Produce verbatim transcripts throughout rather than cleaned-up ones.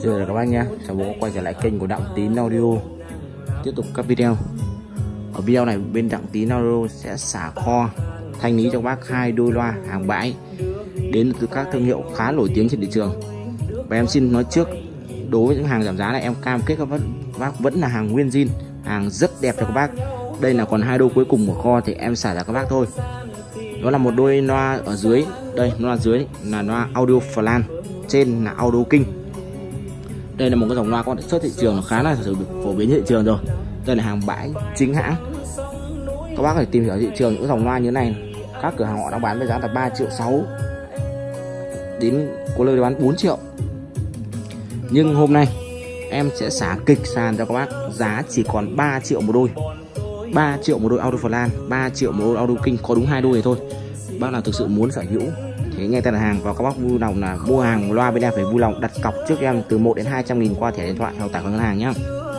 Rồi là các bác nhé, chào bố quay trở lại kênh của Đặng Tín Audio. Tiếp tục các video. Ở video này bên Đặng Tín Audio sẽ xả kho thanh lý cho các bác hai đôi loa hàng bãi đến từ các thương hiệu khá nổi tiếng trên thị trường. Và em xin nói trước, đối với những hàng giảm giá này em cam kết các bác vẫn là hàng nguyên zin, hàng rất đẹp cho các bác. Đây là còn hai đôi cuối cùng của kho thì em xả ra các bác thôi. Đó là một đôi loa ở dưới, đây loa dưới là loa Audio Flan, trên là Audio King. Đây là một cái dòng loa có xuất thị trường khá là được phổ biến trên thị trường rồi. Đây là hàng bãi chính hãng. Các bác phải tìm hiểu thị trường những dòng loa như thế này, các cửa hàng họ đang bán với giá là ba triệu sáu, đến có nơi bán bốn triệu. Nhưng hôm nay em sẽ xả kịch sàn cho các bác, giá chỉ còn ba triệu một đôi. ba triệu một đôi Audio Flan, ba triệu một đôi Audio King, có đúng hai đôi này thôi. Bác nào thực sự muốn sở hữu thì nghe tên là hàng, và các bác vui lòng là mua hàng loa bên em phải vui lòng đặt cọc trước em từ một đến hai trăm nghìn qua thẻ điện thoại hoặc tài khoản ngân hàng nhá.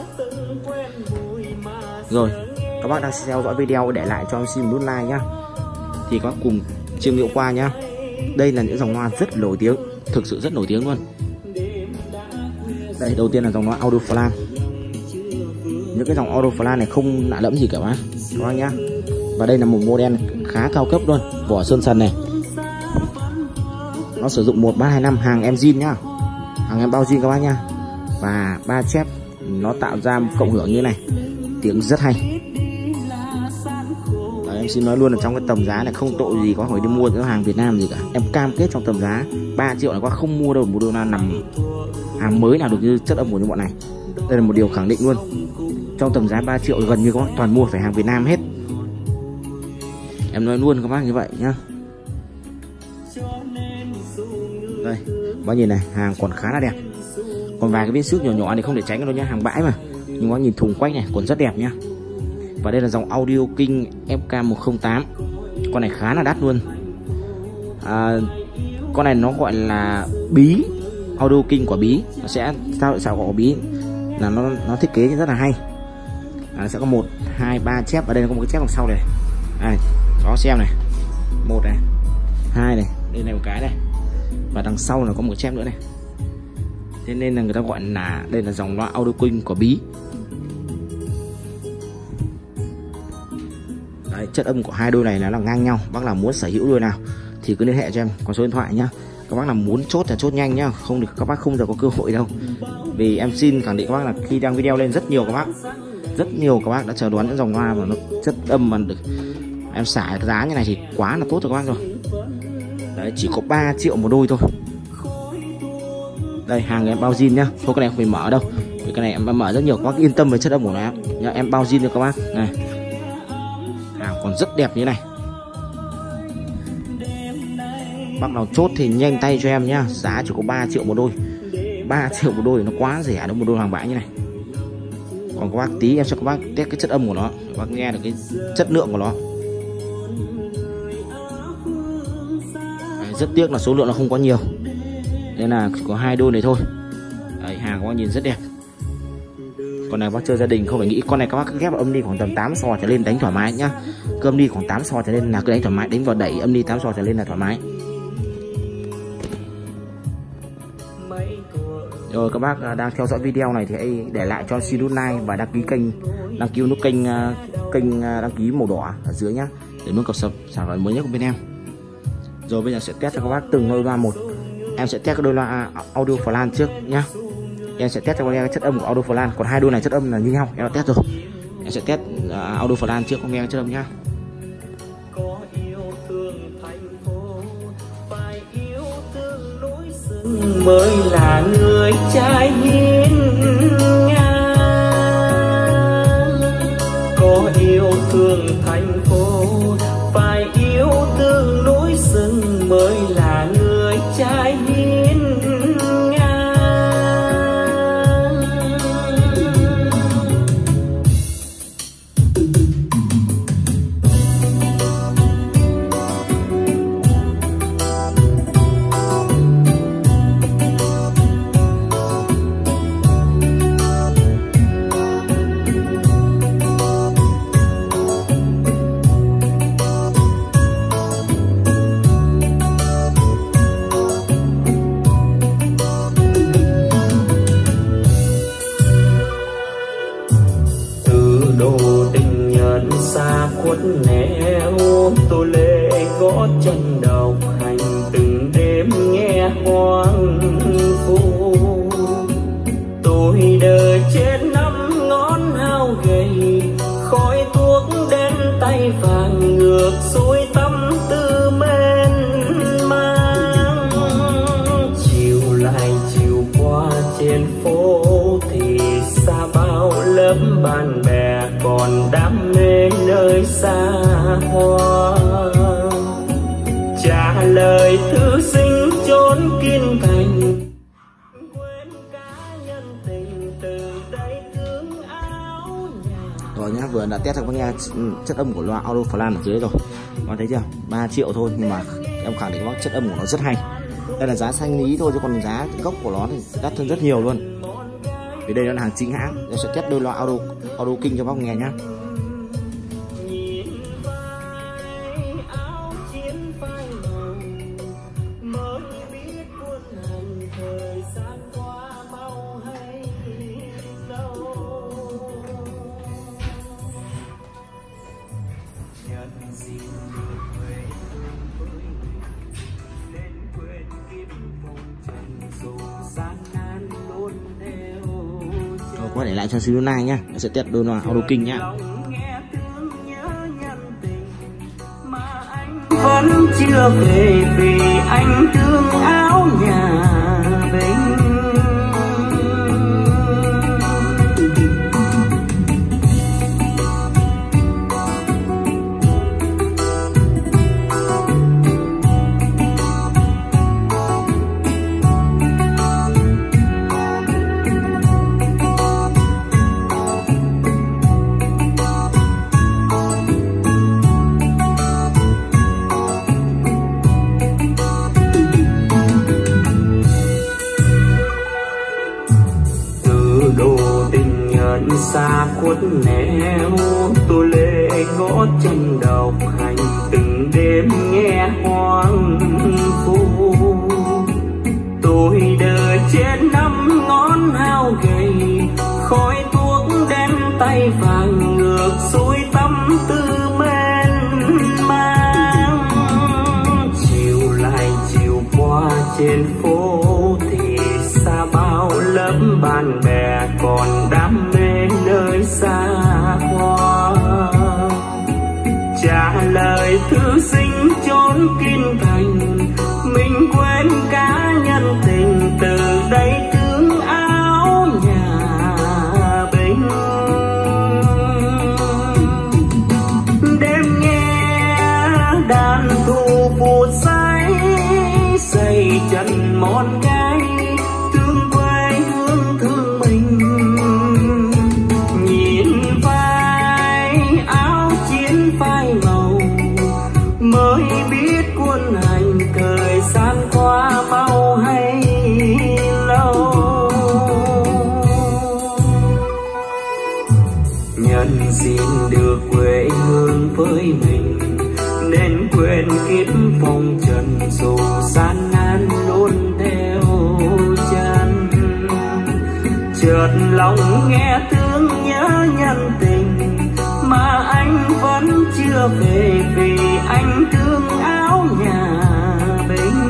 Rồi, các bác đang theo dõi video để lại cho em xin một nút like nhá. Thì các bác cùng chiêm nghiệm qua nhá. Đây là những dòng loa rất nổi tiếng, thực sự rất nổi tiếng luôn. Đây, đầu tiên là dòng loa Audio Flan. Những cái dòng Audio Flan này không lạ lẫm gì cả bác, các bác nhá. Và đây là một model khá cao cấp luôn, vỏ sơn sần này. Nó sử dụng một ba hai năm, hàng em zin nhá, hàng em bao zin các bác nhá. Và ba chép nó tạo ra một cộng hưởng như này, tiếng rất hay. Đấy, em xin nói luôn là trong cái tầm giá này không tội gì có phải đi mua những hàng Việt Nam gì cả. Em cam kết trong tầm giá ba triệu là có không mua đâu một đôi loa nằm hàng mới nào được như chất âm của những bọn này. Đây là một điều khẳng định luôn. Trong tầm giá ba triệu gần như các bác toàn mua phải hàng Việt Nam hết. Em nói luôn các bác như vậy nhá. Đây, bác nhìn này, hàng còn khá là đẹp. Còn vài cái viên xước nhỏ nhỏ thì không thể tránh được đâu nhá, hàng bãi mà. Nhưng bác nhìn thùng quách này còn rất đẹp nhá. Và đây là dòng Audio King F K một không tám. Con này khá là đắt luôn. À, con này nó gọi là bí, Audio King quả bí. Nó sẽ sao sao quả bí là nó nó thiết kế rất là hay. À, sẽ có một hai ba chép, ở đây có một cái chép đằng sau này. Đây, có xem này. Một này, hai này, đây này một cái này. Và đằng sau là có một chép nữa này. Thế nên là người ta gọi là đây là dòng loa Audio King của bí. Đấy, chất âm của hai đôi này nó là ngang nhau. Bác nào muốn sở hữu đôi nào thì cứ liên hệ cho em có số điện thoại nhá. Các bác nào muốn chốt là chốt nhanh nhá, không thì các bác không giờ có cơ hội đâu. Vì em xin khẳng định các bác là khi đăng video lên rất nhiều các bác, rất nhiều các bác đã chờ đoán những dòng loa mà nó chất âm mà được em xả giá như này thì quá là tốt cho các bác rồi. Đấy, chỉ có ba triệu một đôi thôi. Đây, hàng em bao zin nhá, thôi cái này không phải mở đâu, vì cái này em mở rất nhiều, các bác yên tâm về chất âm của nó nhá. Em bao zin cho các bác này, hàng còn rất đẹp như này. Bác nào chốt thì nhanh tay cho em nhá, giá chỉ có ba triệu một đôi. Ba triệu một đôi nó quá rẻ đâu, một đôi hàng bãi như này. Còn các bác tí em cho các bác test cái chất âm của nó, các bác nghe được cái chất lượng của nó. Đấy, rất tiếc là số lượng nó không có nhiều, nên là chỉ có hai đôi này thôi. Đấy, hàng các bác nhìn rất đẹp. Con này bác chơi gia đình không phải nghĩ. Con này các bác ghép vào âm đi khoảng tầm tám sò trở lên đánh thoải mái nhá. Cứ âm đi khoảng tám sò trở lên là cứ đánh thoải mái, đánh vào đẩy âm đi tám sò trở lên là thoải mái. Rồi, các bác đang theo dõi video này thì hãy để lại cho xin nút like và đăng ký kênh, đăng ký nút kênh kênh đăng ký màu đỏ ở dưới nhá, để luôn cập nhật sản phẩm mới nhất của bên em. Rồi bây giờ sẽ test cho các bác từng đôi loa một. Em sẽ test cái đôi loa Audio Flan trước nhá. Em sẽ test cho các bác chất âm của Audio Flan, còn hai đôi này chất âm là như nhau, em đã test rồi. Em sẽ test uh, Audio Flan trước, con nghe chất âm nhá. Mới là người trai hiên ngang, có yêu thương thành phố, phải yêu thương núi rừng mới là người trai hiên ngang. nẻo, tôi lê gót chân độc hành từng đêm nghe hoang vu. Tôi đời trên năm ngón hao gầy, khói thuốc đến tay vàng ngược xuôi tâm tư men mang. Chiều lại chiều qua trên phố thì xa bao lớp bạn bè, còn đam mê nơi xa hoa. Trả lời thư sinh chốn kinh thành, quên cả nhân tình từ đây thương áo nhà. Rồi nhá, vừa đã test cho các bác nghe chất âm của loa Audio Flan ở dưới rồi. Các bác thấy chưa? ba triệu thôi nhưng mà em khẳng định các bác chất âm của nó rất hay. Đây là giá xanh lý thôi chứ còn giá gốc của nó thì đắt hơn rất nhiều luôn. Vì đây là hàng chính hãng. Em sẽ test đôi loa Audio Audio King cho các bác nghe nhá. Có để lại cho xíu này nhá, sẽ test đôi loa Audio King nhá. Vẫn chưa về vì anh thương áo nhà Bình. Xa khuất nẻo, tôi lê gót chân độc hành từng đêm nghe hoang vu. Tôi đời trên năm ngón hao gầy, khói thuốc đến tay vàng ngược xuôi tâm tư men mang. Chiều lại chiều qua trên phố thì xa bao lớp bạn bè, còn đam mê nơi xa hoa. Trả lời thư sinh chốn kinh thành, mình quên cả nhân tình từ đây thương áo nhà Bình. Đêm nghe đàn thu phù say, xây chân mòn gai thương quê hương thương mình. Nhìn vai áo chiến phai màu, mới biết quân hành thời gian qua bao hay lâu. Nhân xin được quê hương với mình, nên quên kiếp phong trần dù gian nan luôn theo chân. Chợt lòng nghe thương nhớ nhân tình, mà anh vẫn chưa về vì anh thương áo nhà Bình.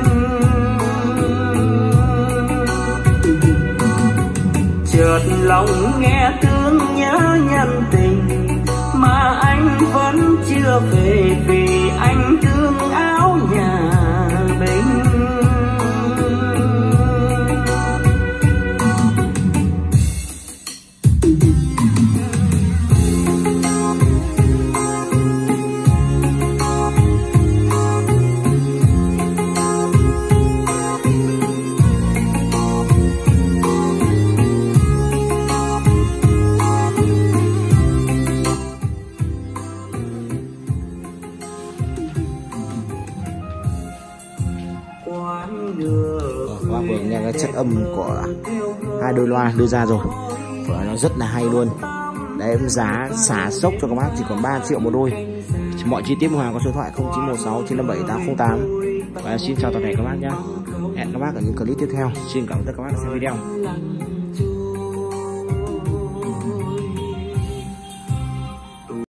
Chợt lòng nghe thương nhớ nhân tình, mà anh vẫn chưa về vì anh thương áo nhà Bình. Các bác vừa nghe cái chất âm của hai đôi loa đưa ra rồi, và nó rất là hay luôn. Đấy, em giá xả sốc cho các bác chỉ còn ba triệu một đôi. Mọi chi tiết mua hàng có số điện thoại không chín một sáu chín năm bảy tám không tám. Và xin chào toàn thể các bác nhé. Hẹn các bác ở những clip tiếp theo. Xin cảm ơn tất cả các bác đã xem video.